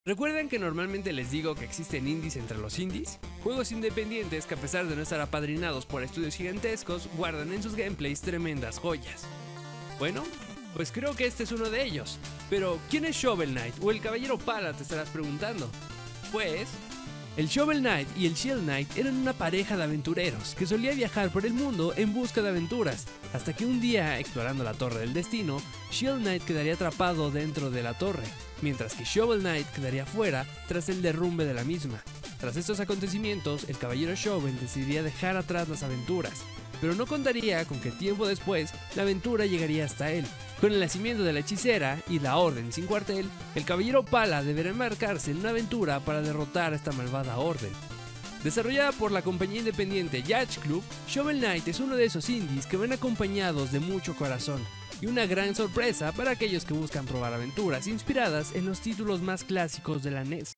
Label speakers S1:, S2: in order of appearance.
S1: ¿Recuerdan que normalmente les digo que existen indies entre los indies? Juegos independientes que a pesar de no estar apadrinados por estudios gigantescos, guardan en sus gameplays tremendas joyas. Bueno, pues creo que este es uno de ellos. Pero, ¿quién es Shovel Knight o el Caballero Pala? Te estarás preguntando. Pues, el Shovel Knight y el Shield Knight eran una pareja de aventureros que solía viajar por el mundo en busca de aventuras, hasta que un día, explorando la Torre del Destino, Shield Knight quedaría atrapado dentro de la torre, mientras que Shovel Knight quedaría fuera tras el derrumbe de la misma. Tras estos acontecimientos, el caballero Shovel decidiría dejar atrás las aventuras, pero no contaría con que tiempo después la aventura llegaría hasta él. Con el nacimiento de la hechicera y la orden sin cuartel, el caballero Pala deberá embarcarse en una aventura para derrotar a esta malvada orden. Desarrollada por la compañía independiente Yacht Club, Shovel Knight es uno de esos indies que van acompañados de mucho corazón y una gran sorpresa para aquellos que buscan probar aventuras inspiradas en los títulos más clásicos de la NES.